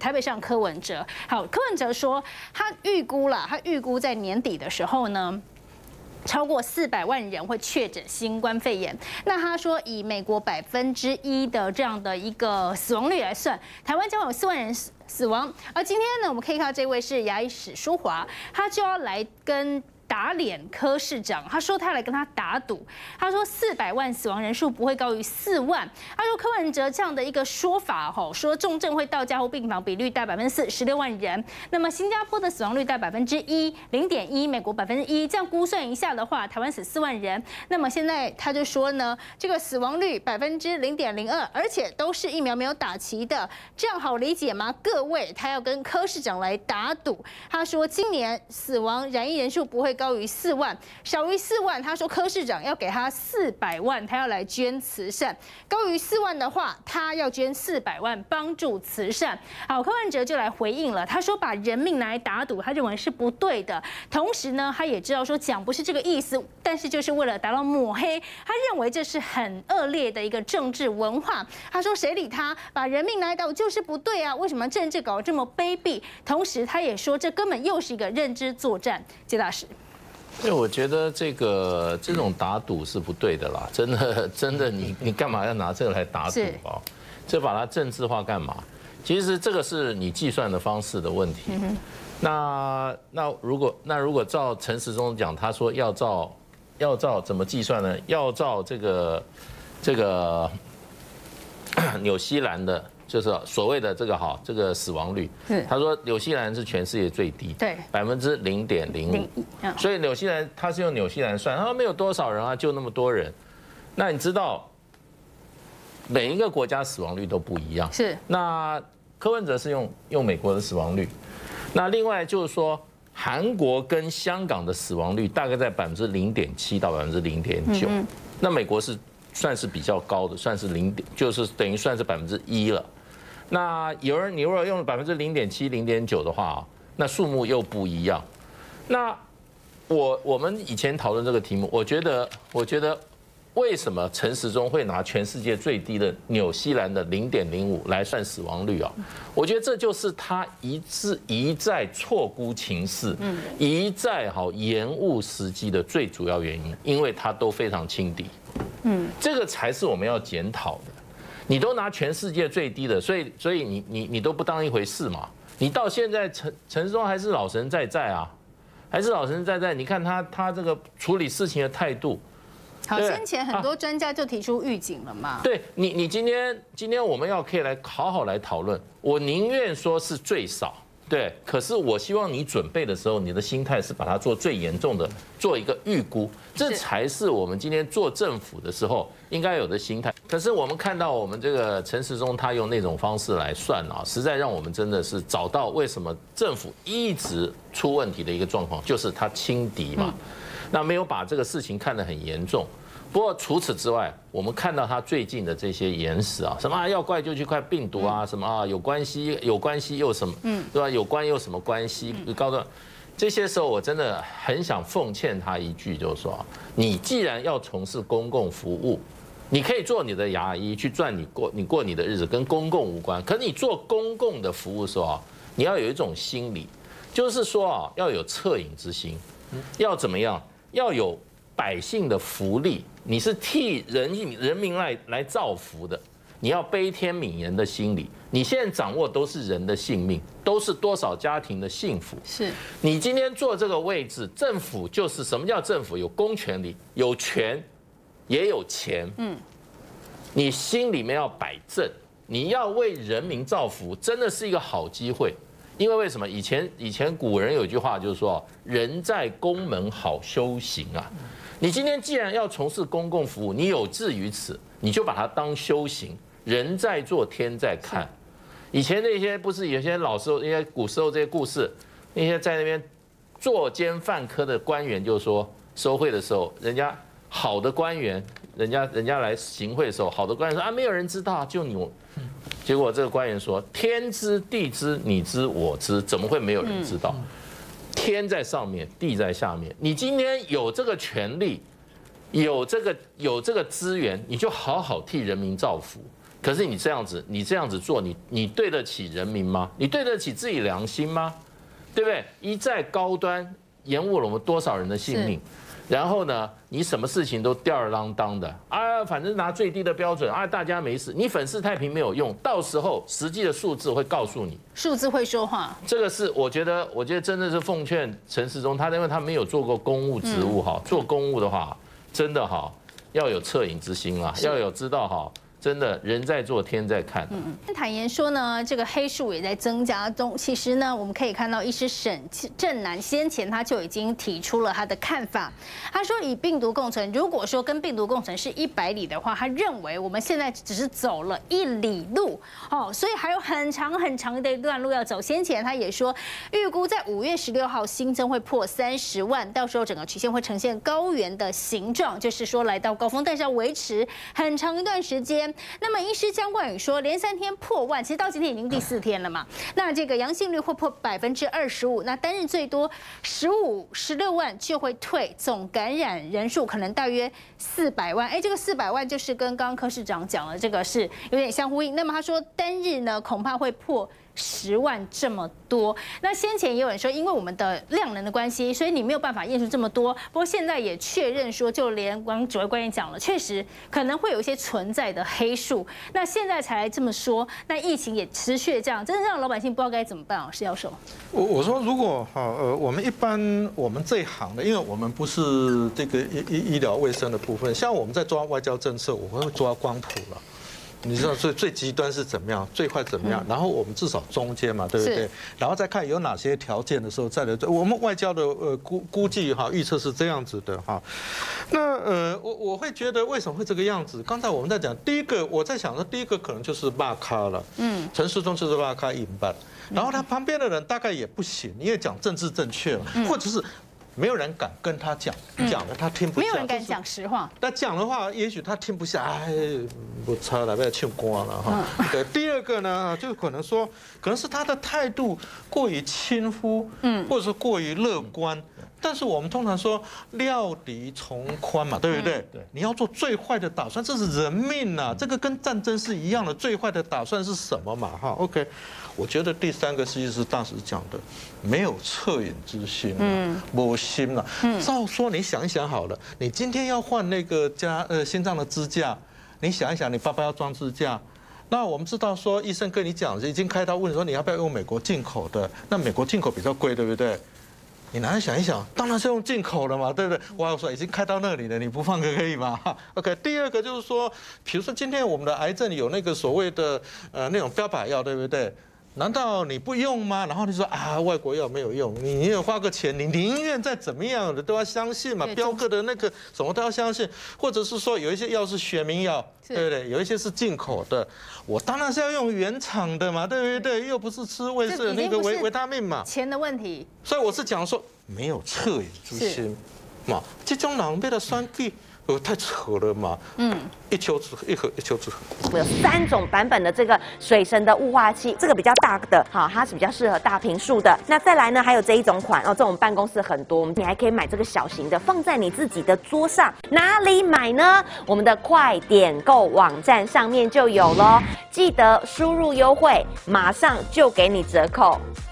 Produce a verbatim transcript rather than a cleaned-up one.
台北市长柯文哲。好，柯文哲说他预估了，他预估在年底的时候呢，超过四百万人会确诊新冠肺炎。那他说，以美国百分之一的这样的一个死亡率来算，台湾将有四万人死死亡。而今天呢，我们可以看到这位是牙医史书华，他就要来跟打脸柯市长，他说他来跟他打赌，他说四百万死亡人数不会高于四万。他说柯文哲这样的一个说法，吼，说重症会到加护病房比率大百分之四，十六万人。那么新加坡的死亡率大百分之一，零点一，美国百分之一，这样估算一下的话，台湾死四万人。那么现在他就说呢，这个死亡率百分之零点零二，而且都是疫苗没有打齐的，这样好理解吗？各位，他要跟柯市长来打赌，他说今年死亡染疫人数不会高于四万，少于四万，他说柯市长要给他四百万，他要来捐慈善；高于四万的话，他要捐四百万帮助慈善。好，柯文哲就来回应了，他说把人命拿来打赌，他认为是不对的。同时呢，他也知道说讲不是这个意思，但是就是为了达到抹黑，他认为这是很恶劣的一个政治文化。他说谁理他，把人命拿来打赌就是不对啊，为什么政治搞得这么卑鄙？同时他也说这根本又是一个认知作战。杰大使。 因为我觉得这个这种打赌是不对的啦，真的真的你你干嘛要拿这个来打赌啊？这把它政治化干嘛？其实这个是你计算的方式的问题。那那如果那如果照陈时中讲，他说要照要照怎么计算呢？要照这个这个纽西兰的。就是所谓的这个好，这个死亡率，他说纽西兰是全世界最低，对，百分之零点零五，所以纽西兰他是用纽西兰算，他说没有多少人啊，就那么多人。那你知道每一个国家死亡率都不一样，是。那柯文哲是用用美国的死亡率，那另外就是说韩国跟香港的死亡率大概在百分之零点七到百分之零点九，那美国是算是比较高的，算是零点，就是等于算是百分之一了。那有人，你如果用百分之零点七、零点九的话，那数目又不一样。那我我们以前讨论这个题目，我觉得，我觉得为什么陈时中会拿全世界最低的纽西兰的零点零五来算死亡率啊？我觉得这就是他一次一再错估情势，一再好延误时机的最主要原因，因为他都非常轻敌。嗯，这个才是我们要检讨的。你都拿全世界最低的，所以所以你你你都不当一回事嘛？你到现在陈陈时中还是老神在在啊，还是老神在在。你看他他这个处理事情的态度。 好，先前很多专家就提出预警了嘛。 对你你今天今天我们要可以来好好来讨论，我宁愿说是最少。对，可是我希望你准备的时候，你的心态是把它做最严重的，做一个预估，这才是我们今天做政府的时候应该有的心态。可是我们看到我们这个陈时中他用那种方式来算啊，实在让我们真的是找到为什么政府一直出问题的一个状况，就是他轻敌嘛，那没有把这个事情看得很严重。不过除此之外，我们看到他最近的这些言辞啊，什么啊要怪就去怪病毒啊，什么啊有关系有关系又什么，嗯，对吧？有关又什么关系？高端，这些时候我真的很想奉劝他一句，就是说，你既然要从事公共服务，你可以做你的牙医去赚你过你过你的日子，跟公共无关。可你做公共的服务的时候啊，你要有一种心理，就是说啊，要有恻隐之心，要怎么样？要有百姓的福利。你是替人人民来来造福的，你要悲天悯人的心理。你现在掌握都是人的性命，都是多少家庭的幸福。是你今天坐这个位置，政府就是什么叫政府？有公权力，有权，也有钱。嗯，你心里面要摆正，你要为人民造福，真的是一个好机会。因为为什么？以前以前古人有一句话就是说，人在宫门好修行啊。你今天既然要从事公共服务，你有志于此，你就把它当修行。人在做，天在看。以前那些不是有些老时候、那些古时候这些故事，那些在那边作奸犯科的官员，就是说收贿的时候，人家好的官员，人家人家来行贿的时候，好的官员说啊，没有人知道，就你。结果这个官员说：天知地知，你知我知，怎么会没有人知道？天在上面，地在下面。你今天有这个权利，有这个有这个资源，你就好好替人民造福。 可是你这样子，你这样子做，你你对得起人民吗？你对得起自己良心吗？对不对？一再高端延误了我们多少人的性命？然后呢，你什么事情都吊儿郎当的啊，反正拿最低的标准啊，大家没事。你粉饰太平没有用，到时候实际的数字会告诉你， 数字会说话。 这个是我觉得，我觉得真的是奉劝陈时中，他因为他没有做过公务职务哈，做公务的话，真的哈要有恻隐之心啦，要有知道哈。真的人在做天在看。 嗯，坦言说呢，这个黑数也在增加中。其实呢，我们可以看到，医师沈正南先前他就已经提出了他的看法。他说，以病毒共存，如果说跟病毒共存是一百里的话，他认为我们现在只是走了一里路哦，所以还有很长很长的一段路要走。先前他也说，预估在五月十六号新增会破三十万，到时候整个曲线会呈现高原的形状，就是说来到高峰，但是要维持很长一段时间。那么，医师江冠宇说，连三天破万，其实到今天已经第四天了嘛。那这个阳性率会破百分之二十五，那单日最多十五、十六万就会退，总感染人数可能大约四百万。哎，这个四百万就是跟刚刚柯市长讲了，这个是有点相呼应。那么他说，单日呢恐怕会破十万这么多。那先前也有人说，因为我们的量能的关系，所以你没有办法验出这么多。不过现在也确认说，就连刚指挥官也讲了，确实可能会有一些存在的黑数。那现在才来这么说，那疫情也持续这样，真的让老百姓不知道该怎么办啊，施教授。 我我说，如果哈呃，我们一般我们这一行的，因为我们不是这个医医医疗卫生的部分，像我们在抓外交政策，我们会抓光谱了。你知道最最极端是怎么样，最坏怎么样？然后我们至少中间嘛，对不对？然后再看有哪些条件的时候再来。我们外交的呃估估计哈预测是这样子的哈。那呃我我会觉得为什么会这个样子？刚才我们在讲第一个，我在想说第一个可能就是骂咖了，嗯，陈时中就是骂咖引爆，然后他旁边的人大概也不行，因为讲政治正确嘛，或者是。没有人敢跟他讲，讲了他听不下。 没有人敢讲实话。 那讲的话，也许他听不下，哎，不差了，不要唱歌了哈。对，第二个呢，就可能说，可能是他的态度过于轻忽，嗯，或者是过于乐观。但是我们通常说料敌从宽嘛，对不对？对，你要做最坏的打算，这是人命呐，这个跟战争是一样的。最坏的打算是什么嘛？哈 ，OK。我觉得第三个其实是大使讲的，没有恻隐之心嗯，没心了。照说你想一想好了，你今天要换那个加呃心脏的支架，你想一想，你爸爸要装支架。那我们知道说，医生跟你讲，已经开刀问说你要不要用美国进口的？那美国进口比较贵，对不对？你拿来想一想，当然是用进口的嘛，对不对？我要说已经开到那里了，你不放个可以吗 ？OK， 第二个就是说，比如说今天我们的癌症有那个所谓的呃那种标靶药，对不对？难道你不用吗？然后你说啊，外国药没有用，你你有花个钱，你宁愿再怎么样的都要相信嘛，标个的那个什么都要相信，或者是说有一些药是学名药，对不对？有一些是进口的，我当然是要用原厂的嘛，对不对？又不是吃卫生那个维维他命嘛， 钱的问题。所以我是讲说没有恻隐之心嘛，这种人被他算计。呃，太扯了嘛！嗯，一丘之貉，一河一丘之貉。 我有三种版本的这个水神的雾化器，这个比较大的，好，它是比较适合大坪数的。那再来呢，还有这一种款哦，这种办公室很多，你还可以买这个小型的，放在你自己的桌上。哪里买呢？我们的快点购网站上面就有咯，记得输入优惠，马上就给你折扣。